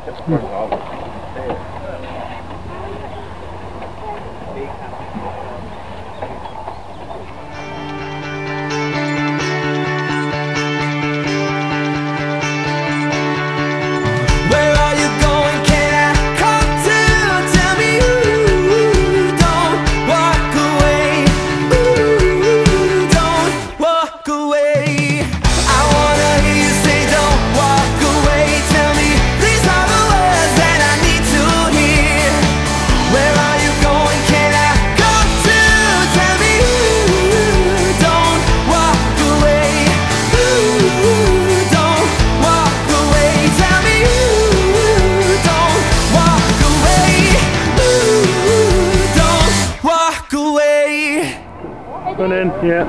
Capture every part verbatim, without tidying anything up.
Yeah.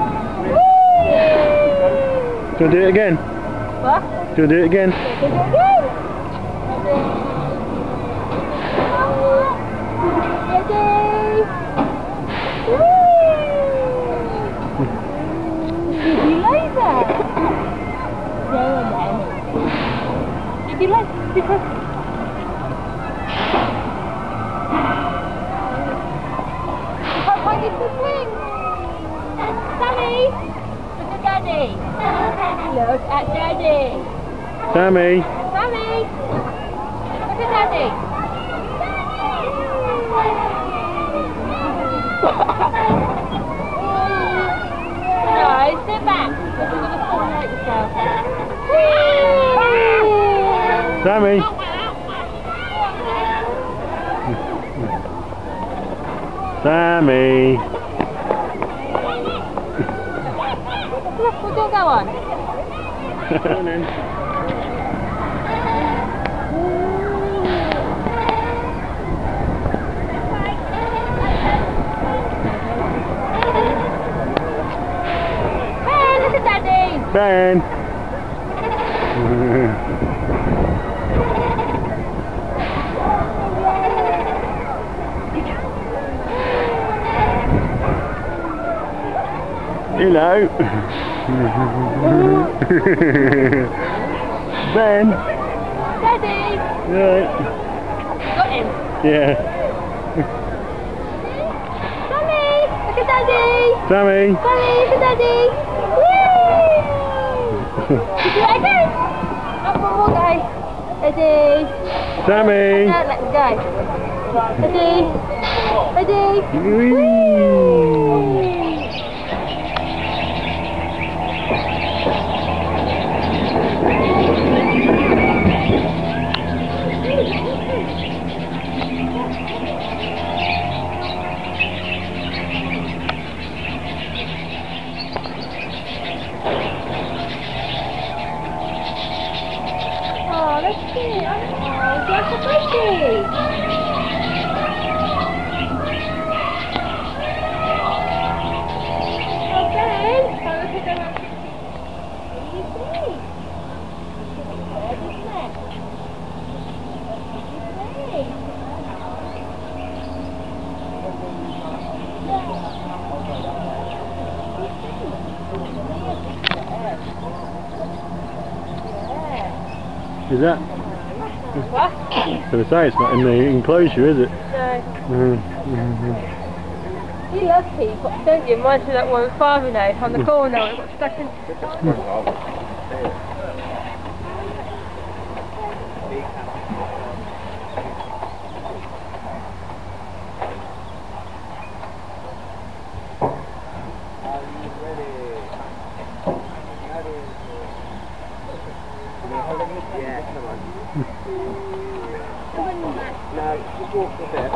Do you do it again? What? Do you do it again? Do it again? Did you like that? Did you like because you can't find it to swing? Sammy! Look at Daddy! Look at Daddy! Sammy! Sammy! Look at Daddy! No, sit back! You're going to fall out yourself. Sammy! Sammy! Look, we'll go on. Go on then. Ben, look at Daddy! Ben! Hello. Ben. Daddy. Right. Got him. Yeah. Sammy, look at Daddy. Sammy. Sammy, look at Daddy. Yay! Did you do it again? Up one more go. Daddy. Sammy. No, let me go. Daddy. Daddy. Whee! Oh, let's see. Oh, that's so pretty. Oh, Ben. Oh, look at that. What do you see? What do you see? Is that? What? I was going to say, it's not in the enclosure, is it? No. Mm-hmm. You love teapots, don't you? Reminds me of that one with Father now, on the corner, it got stuck in. No, just walk a bit.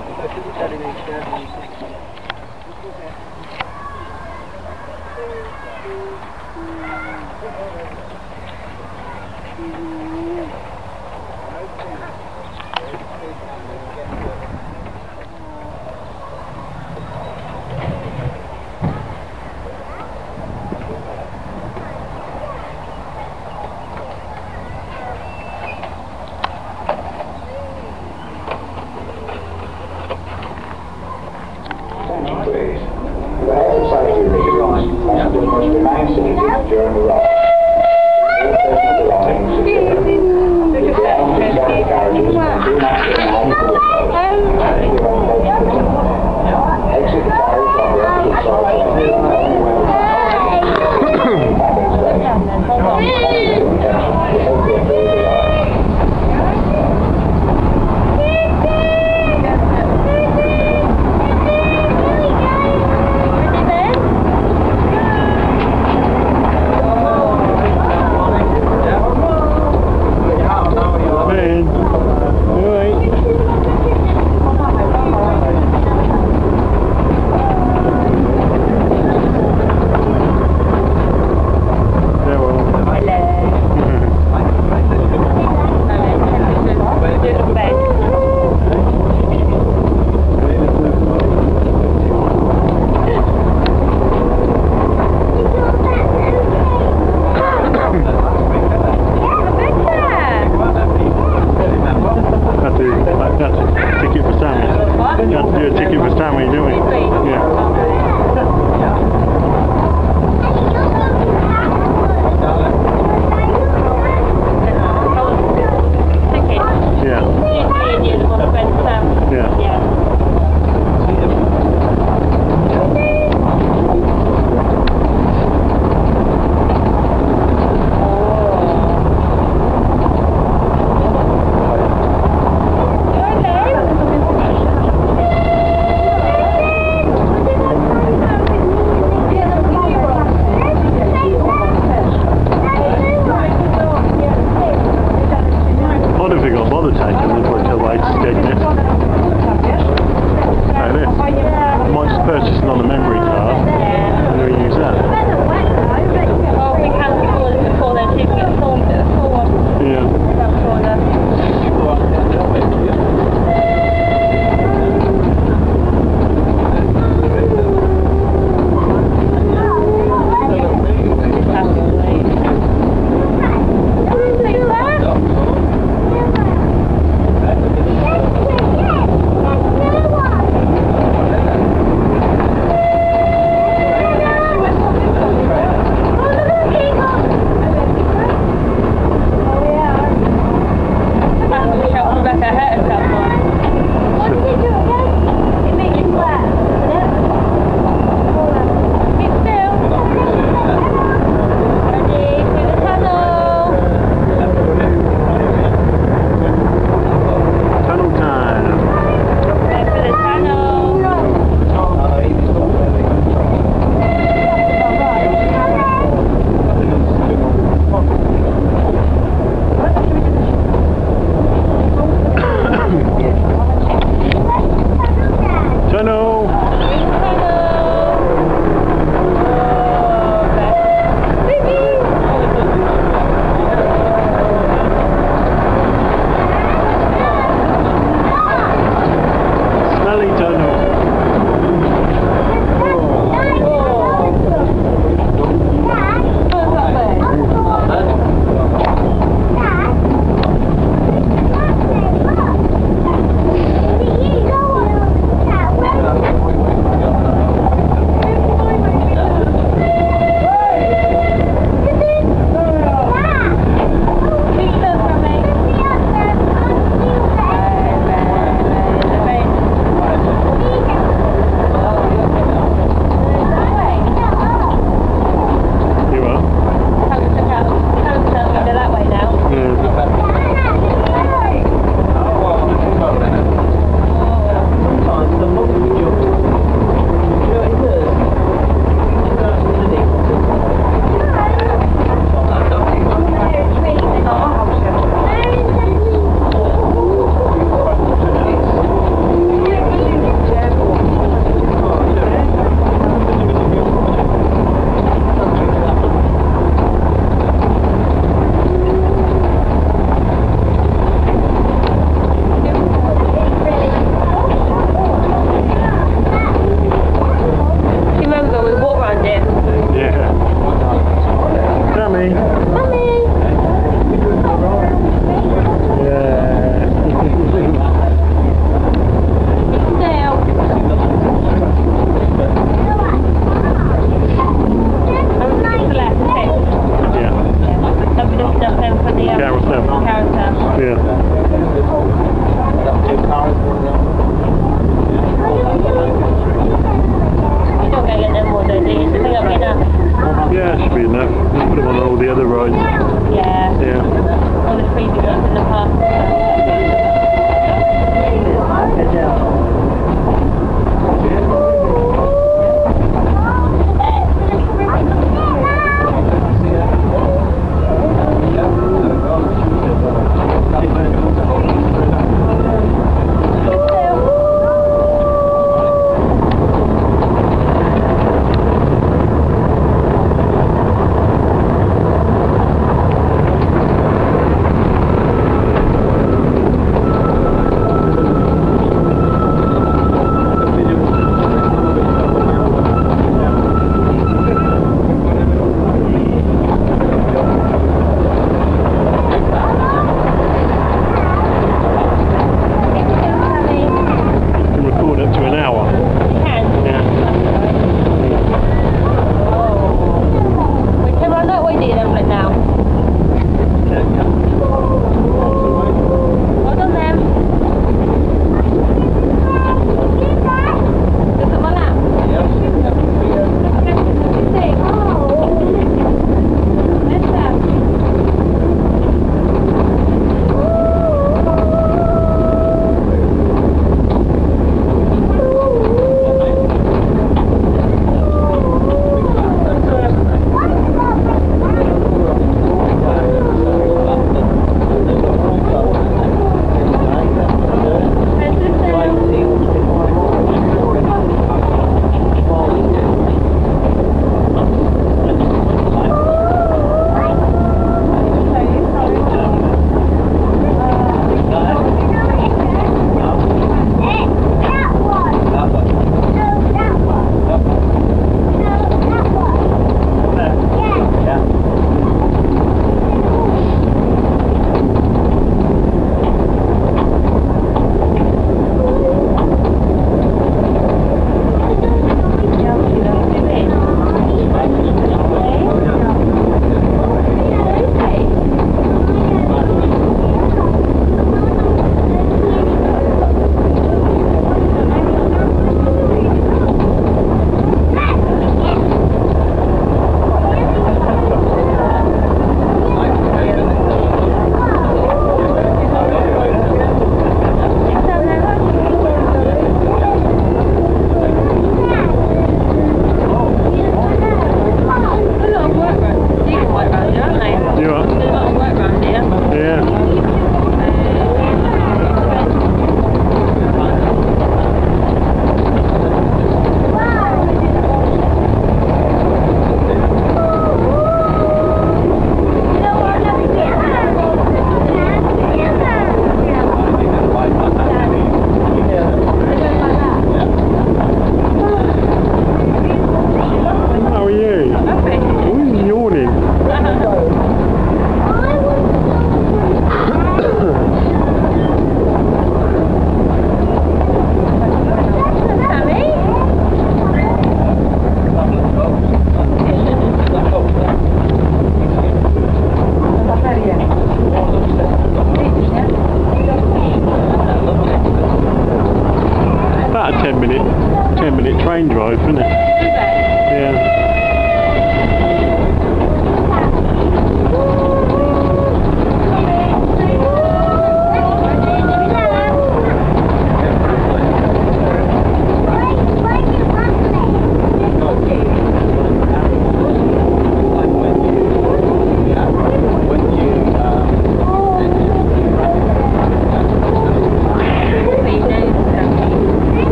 Wow.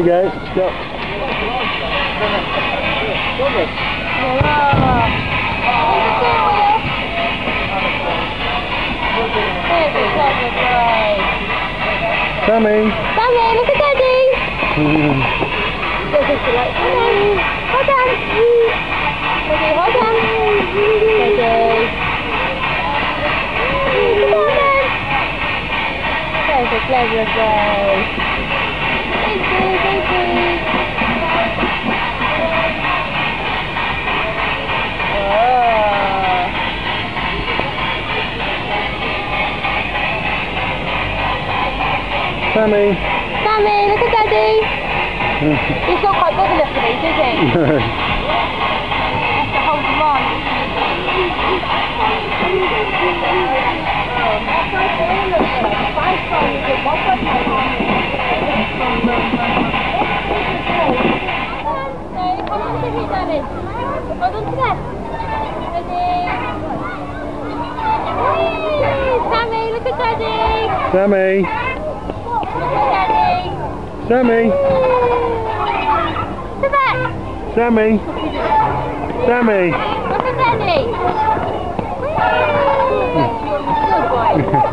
you go. Stop. Sammy. Sammy, look at Daddy. Mm. Hold on. Hold on. Daddy, hold on. Daddy. Come on then. There's a clever boy. Baby, baby. Sammy. Sammy, look at Daddy. He's not quite big enough for these, is he? No. Have to hold him on. Hold on to his Daddy. Hold on to that. Daddy. Sammy, look at Daddy. Sammy. Daddy. Sammy. To that. Sammy. Sammy. Look at Daddy. Good boy.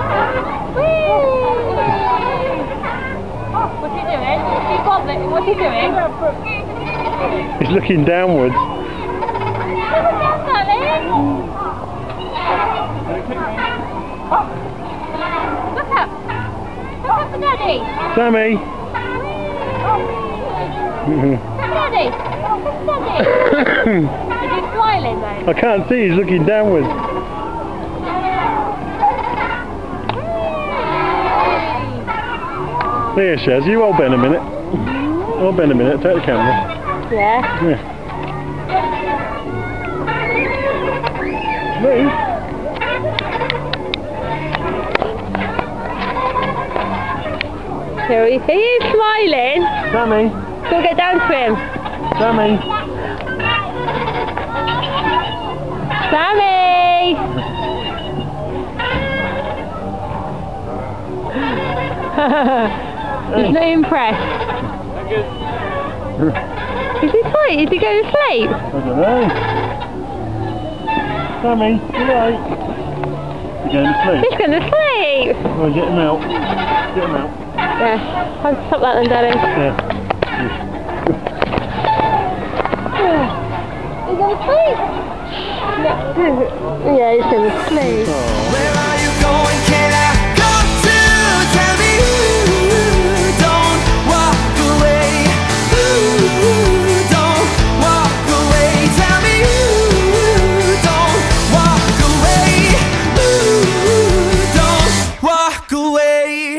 What's he doing? He bobbing. What's he doing? He's looking downwards. Look at that, darling. Look up. Look up for Daddy. Sammy. Daddy. Daddy. Is he smiling though? I can't see, he's looking downwards. There, Shaz, you hold Ben a minute. Hold Ben a minute, take the camera. Yeah. Yeah. Move. Here he is smiling. Sammy. Go get down to him. Sammy. Sammy! He's not impressed. Is he asleep? Is he going to sleep? I don't know. Sammy, you right? You're going to sleep? He's going to sleep. Oh, get him out. Get him out. Yeah, I'll stop that then, Daddy. Yeah. He's going to sleep. Yeah, he's going to sleep. Oh. Where are you going? Can I come to? Tell me ooh, don't walk away. Ooh, don't walk away. Tell me ooh, don't walk away. Ooh, don't walk away.